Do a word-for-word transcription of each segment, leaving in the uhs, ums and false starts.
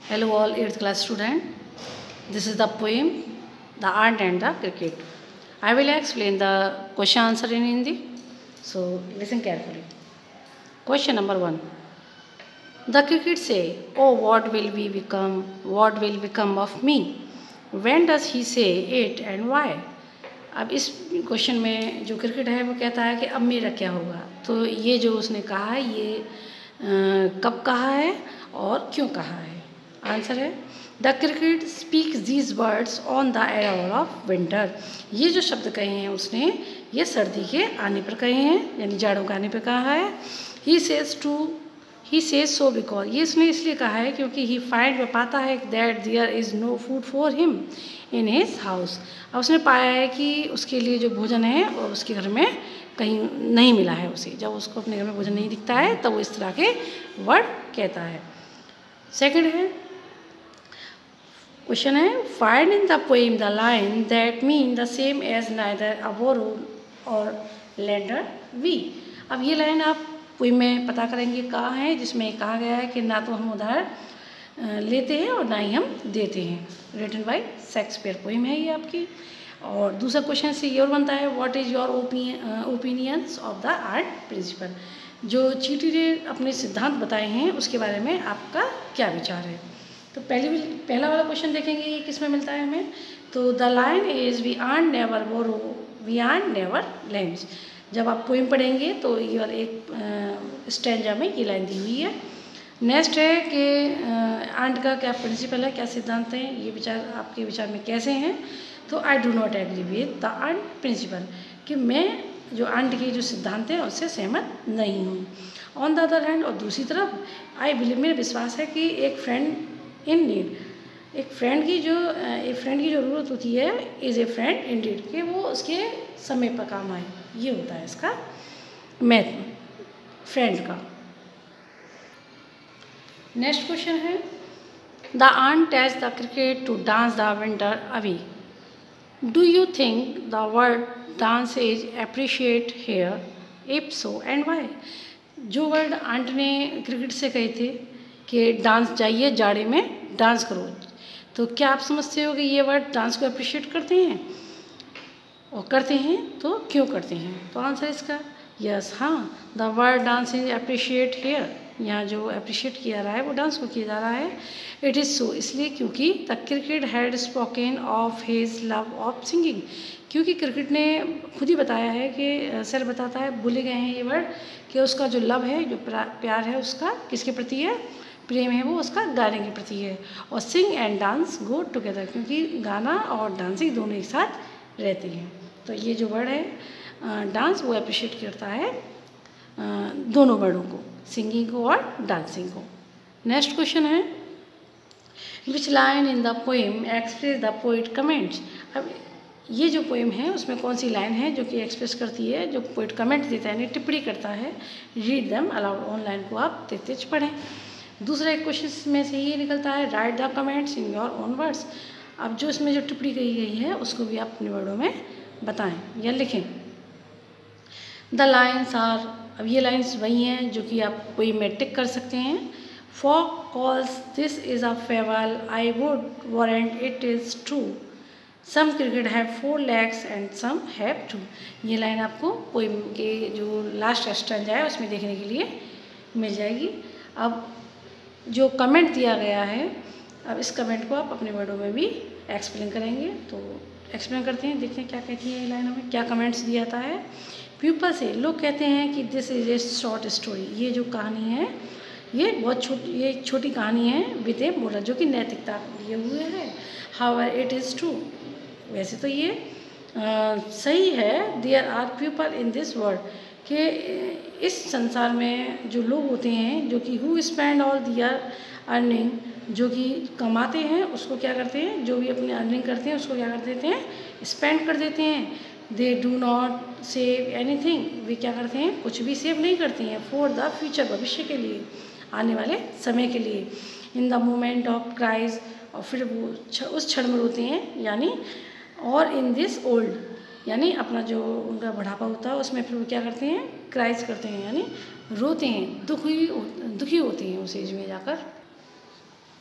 Hello all eighth class student. This is the poem The Ant and the Cricket. I will explain the question answer in Hindi. So listen carefully. Question number one. The cricket say, "Oh, what will we become? What will become of me?" When does he say it and why? अब इस question में जो cricket है वो कहता है कि अब मेरा क्या होगा। तो ये जो उसने कहा है ये आ, कब कहा है और क्यों कहा है। आंसर है the cricket speaks these words on the arrival of winter. ये जो शब्द कहे हैं उसने ये सर्दी के आने पर कहे हैं, यानी जाड़ों के आने पर कहा है। He says to he says so because, ये इसने इसलिए कहा है क्योंकि ही फाइंड, वह पाता है that there is no food for him in his house. अब उसने पाया है कि उसके लिए जो भोजन है और उसके घर में कहीं नहीं मिला है उसे। जब उसको अपने घर में भोजन नहीं दिखता है तब वो इस तरह के वर्ड कहता है। सेकंड है क्वेश्चन है find in the poem the line that mean the same as neither a borrow or lender we. अब ये लाइन आप पोएम में पता करेंगे कहाँ है, जिसमें कहा गया है कि ना तो हम उधार लेते हैं और ना ही हम देते हैं। रिटन बाय शेक्सपियर पोएम है ये आपकी। और दूसरा क्वेश्चन से ये और बनता है what is your opinions of the ant principle. जो चीटी ने अपने सिद्धांत बताए हैं उसके बारे में आपका क्या विचार है। तो पहले पहला वाला क्वेश्चन देखेंगे ये किस में मिलता है हमें। तो the line is we earn never borrow we earn never lends. जब आप पोएम पढ़ेंगे तो ये वाला एक स्टैंजा में ये लाइन दी हुई है। नेक्स्ट है कि आंट का क्या प्रिंसिपल है, क्या सिद्धांत है, ये विचार आपके विचार में कैसे हैं। तो I do not agree with the ant principle, कि मैं जो आंट के जो सिद्धांत हैं उससे सहमत नहीं हूँ। ऑन द अदर हैंड, और दूसरी तरफ आई बिलीव, मेरा विश्वास है कि एक फ्रेंड इन नीड, एक फ्रेंड की जो एक फ्रेंड की जो ज़रूरत होती है is a friend in need, कि वो उसके समय पर काम आए। ये होता है इसका महत्व फ्रेंड का। नेक्स्ट क्वेश्चन है the ant tells the cricket to dance the winter away. Do you think the word dance is appreciate here, if so and why. जो वर्ड आंट ने क्रिकेट से कहे थे कि डांस जाइए जाड़े में डांस करो, तो क्या आप समझते हो कि ये वर्ड डांस को अप्रिशिएट करते हैं, और करते हैं तो क्यों करते हैं। तो आंसर इसका यस, हाँ, the word dance is appreciate here. यहाँ जो अप्रिशिएट किया रहा है वो डांस को किया जा रहा है। इट इज़ सो, इसलिए क्योंकि the cricket had spoken of his love of singing, क्योंकि क्रिकेट ने खुद ही बताया है कि सर बताता है, भूले गए हैं ये वर्ड, कि उसका जो लव है, जो प्यार है उसका किसके प्रति है, प्रेम है वो उसका गाने के प्रति है। और sing and dance go together, क्योंकि गाना और डांसिंग दोनों एक साथ रहते हैं। तो ये जो वर्ड है डांस वो अप्रिशिएट करता है दोनों वर्डों को, सिंगिंग को और डांसिंग को। नेक्स्ट क्वेश्चन है which line in the poem express the poet comments. अब ये जो पोएम है उसमें कौन सी लाइन है जो कि एक्सप्रेस करती है, जो पोइट कमेंट देता है, यानी टिप्पणी करता है। रीड देम अलाउड, ऑनलाइन को आप तेज तेज पढ़ें। दूसरा एक क्वेश्चन में से ये निकलता है write the comments in your own words. अब जो इसमें जो टिप्पणी कही गई है उसको भी आप अपने वर्डों में बताएं या लिखें। द लाइन्स आर, अब ये लाइन्स वही हैं जो कि आप कोई में टिक कर सकते हैं। Of course this is a fable I would warrant it is true, some cricket have four legs and some have two. ये लाइन आपको पोएम के जो लास्ट स्टैंजा है उसमें देखने के लिए मिल जाएगी। अब जो कमेंट दिया गया है, अब इस कमेंट को आप अपने वर्डों में भी एक्सप्लेन करेंगे। तो एक्सप्लेन करते हैं, देखते हैं क्या कहती है ये लाइन हमें, क्या कमेंट्स दिया जाता है। पीपल से, लोग कहते हैं कि this is a short story, ये जो कहानी है ये बहुत छोटी, ये एक छोटी कहानी है विद ए मोरल, जो कि नैतिकता लिए हुए है। हाउएवर इट इज़ ट्रू, वैसे तो ये आ, सही है। There are people in this world, कि इस संसार में जो लोग होते हैं जो कि who spend all their earning, जो कि कमाते हैं उसको क्या करते हैं, जो भी अपनी अर्निंग करते हैं उसको क्या कर देते हैं, स्पेंड कर देते हैं। They do not save anything, वे क्या करते हैं, कुछ भी सेव नहीं करते हैं। फॉर द फ्यूचर, भविष्य के लिए, आने वाले समय के लिए। In the moment of crisis, और फिर वो उस क्षण में रोते हैं, यानी और इन दिस ओल्ड, यानी अपना जो उनका बढ़ापा होता है उसमें फिर वो क्या करते हैं, क्राइज करते हैं, यानी रोते हैं, दुखी दुखी होते हैं उस एज में जाकर।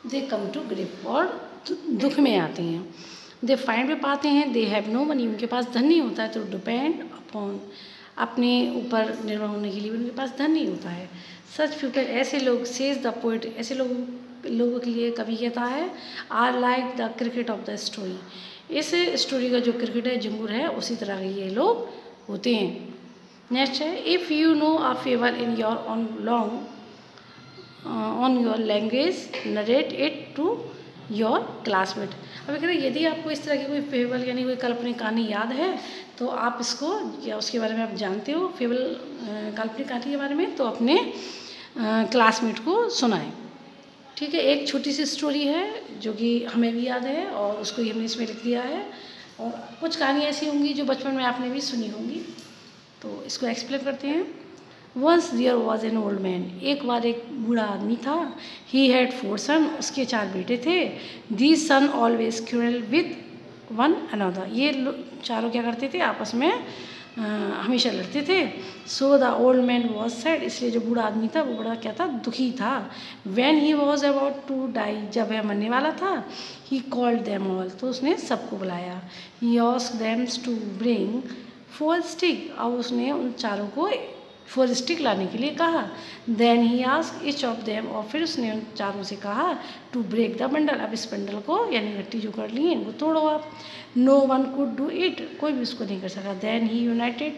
दे कम टू ग्रिप, और दुख में आते हैं। दे फाइंड पे पाते हैं, दे हैव नो मनी, उनके पास धन नहीं होता है, तो डिपेंड अपॉन, अपने ऊपर निर्भर होने के लिए उनके पास धन नहीं होता है। सच पीपल, ऐसे लोग, सेज द पोएट, ऐसे लोगों लोगों के लिए कवि कहता है, are like the cricket of the story, इस स्टोरी का जो क्रिकेट है, झुंझुर है, उसी तरह के ये लोग होते हैं। नेक्स्ट है, if you know a fable in your own long on your language narrate it to your classmate. अब कह रहे हैं यदि आपको इस तरह की कोई फेबल यानी कोई काल्पनिक कहानी याद है, तो आप इसको, या उसके बारे में आप जानते हो फेबल काल्पनिक कहानी के बारे में, तो अपने क्लासमेट को सुनाएं। ठीक है, एक छोटी सी स्टोरी है जो कि हमें भी याद है और उसको ही हमने इसमें लिख दिया है, और कुछ कहानी ऐसी होंगी जो बचपन में आपने भी सुनी होंगी, तो इसको एक्सप्लेन करते हैं। Once there was an old man, एक बार एक बूढ़ा आदमी था। ही हैड फोर सन, उसके चार बेटे थे। These son always quarrel with one another, ये चारों क्या करते थे, आपस में आ, हमेशा लड़ते थे। So the old man was sad, इसलिए जो बूढ़ा आदमी था वो बड़ा क्या था, दुखी था। When he was about to die, जब वह मरने वाला था, ही कॉल्ड देम ऑल, तो उसने सबको बुलाया। He asked them to bring four stick, अब उसने उन चारों को फोर स्टिक लाने के लिए कहा। Then he asked each of them, और फिर उसने उन चारों से कहा, टू ब्रेक द बंडल, अब इस बंडल को यानी गट्टी जो कर ली है इनको तोड़ो आप। No one could do it, कोई भी उसको नहीं कर सका। Then he united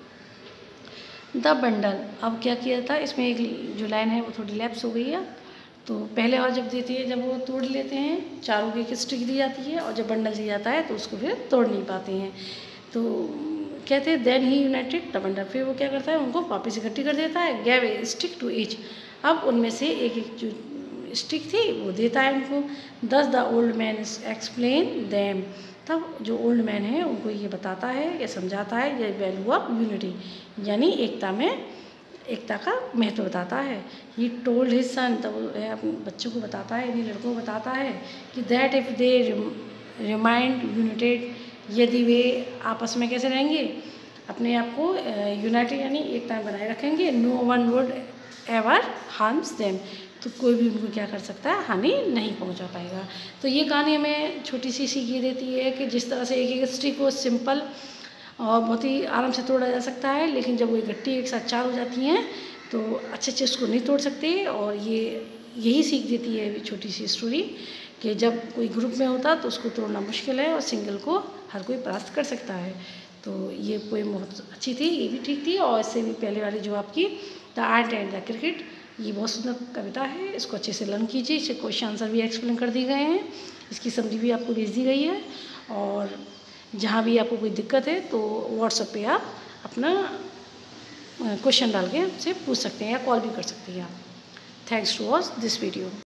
the bundle, अब क्या किया था, इसमें एक जो लाइन है वो थोड़ी लैप्स हो गई है। तो पहले और जब देती है, जब वो तोड़ लेते हैं, चारों की एक स्टिक दी जाती है, और जब बंडल दी जाता है तो उसको फिर तोड़ नहीं पाते हैं। तो कहते हैं then he united the bundle, फिर वो क्या करता है, उनको वापस इकट्ठी कर देता है। Gave a stick to each, अब उनमें से एक एक जो स्टिक थी वो देता है उनको। Thus the old man explain them, तब जो ओल्ड मैन है उनको ये बताता है या समझाता है, ये वैल्यू ऑफ यूनिटी, यानी एकता में, एकता का महत्व बताता है। ही टोल्ड हिज सन, तब अपने बच्चों को बताता है, यानी लड़कों को बताता है कि that if they remained united, यदि वे आपस में कैसे रहेंगे, अपने आप को यूनाइटेड यानी एकता में बनाए रखेंगे, no one would ever harms them, तो कोई भी उनको क्या कर सकता है, हानि नहीं पहुंचा पाएगा। तो ये कहानी हमें छोटी सी सीख ये देती है कि जिस तरह से एक एक स्टिक को सिंपल और बहुत ही आराम से तोड़ा जा सकता है, लेकिन जब वो गट्टी एक साथ चार हो जाती हैं तो अच्छे अच्छे उसको नहीं तोड़ सकते। और ये यही सीख देती है छोटी सी स्टोरी कि जब कोई ग्रुप में होता तो उसको तोड़ना मुश्किल है और सिंगल को हर कोई प्राप्त कर सकता है। तो ये पोएम बहुत अच्छी थी, ये भी ठीक थी। और इससे भी पहले वाली जो आपकी the ant and the cricket, ये बहुत सुंदर कविता है, इसको अच्छे से लर्न कीजिए। इससे क्वेश्चन आंसर भी एक्सप्लेन कर दिए गए हैं, इसकी समरी भी आपको भेज दी गई है। और जहाँ भी आपको कोई दिक्कत है तो व्हाट्सएप पे आप अपना क्वेश्चन डाल के हमसे पूछ सकते हैं या कॉल भी कर सकते हैं आप। Thanks to watch this video.